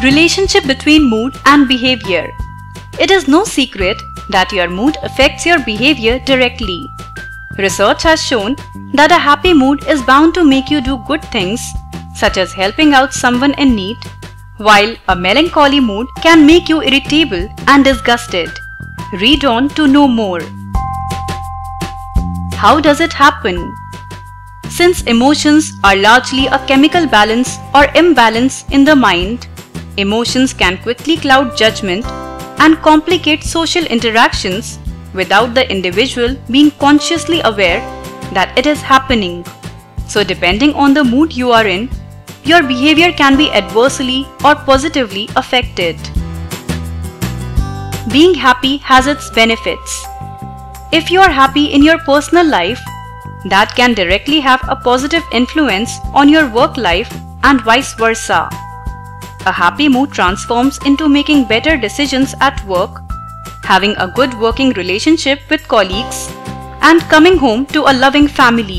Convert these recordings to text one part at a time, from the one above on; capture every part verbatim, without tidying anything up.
Relationship between mood and behavior. It is no secret that your mood affects your behavior directly. Research has shown that a happy mood is bound to make you do good things, such as helping out someone in need, while a melancholy mood can make you irritable and disgusted. Read on to know more. How does it happen? Since emotions are largely a chemical balance or imbalance in the mind, emotions can quickly cloud judgment and complicate social interactions without the individual being consciously aware that it is happening. So depending on the mood you are in, your behavior can be adversely or positively affected. Being happy has its benefits. If you are happy in your personal life, that can directly have a positive influence on your work life and vice versa. A happy mood transforms into making better decisions at work, having a good working relationship with colleagues, and coming home to a loving family.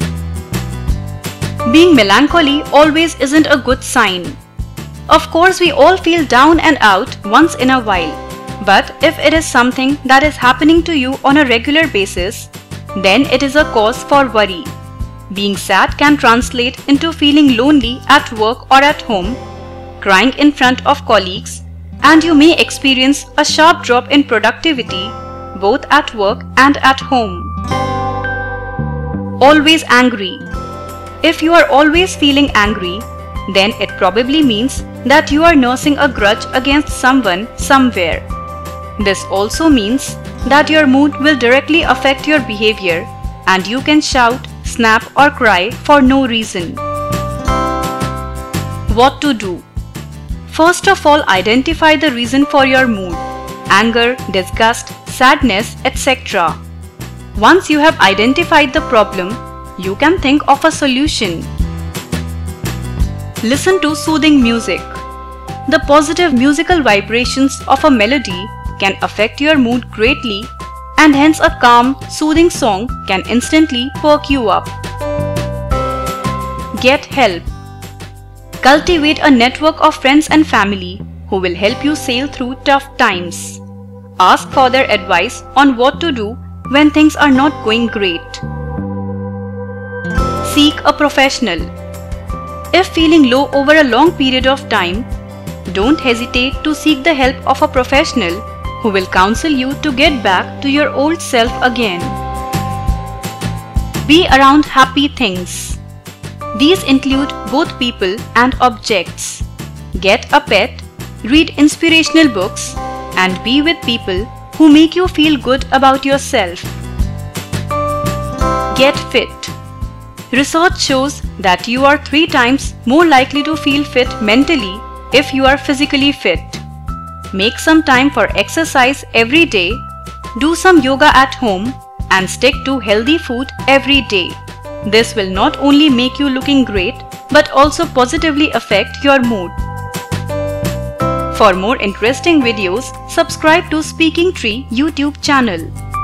Being melancholy always isn't a good sign. Of course, we all feel down and out once in a while, but if it is something that is happening to you on a regular basis, then it is a cause for worry. Being sad can translate into feeling lonely at work or at home, crying in front of colleagues, and you may experience a sharp drop in productivity both at work and at home. Always angry. If you are always feeling angry, then it probably means that you are nursing a grudge against someone somewhere. This also means that your mood will directly affect your behavior and you can shout, snap or cry for no reason. What to do? First of all, identify the reason for your mood: anger, disgust, sadness, et cetera. Once you have identified the problem, you can think of a solution. Listen to soothing music. The positive musical vibrations of a melody can affect your mood greatly, and hence a calm, soothing song can instantly perk you up. Get help. Cultivate a network of friends and family who will help you sail through tough times. Ask for their advice on what to do when things are not going great. Seek a professional. If feeling low over a long period of time, don't hesitate to seek the help of a professional who will counsel you to get back to your old self again. Be around happy things. These include both people and objects. Get a pet, read inspirational books, and be with people who make you feel good about yourself. Get fit. Research shows that you are three times more likely to feel fit mentally if you are physically fit. Make some time for exercise every day, do some yoga at home, and stick to healthy food every day. This will not only make you looking great, but also positively affect your mood. For more interesting videos, subscribe to Speaking Tree YouTube channel.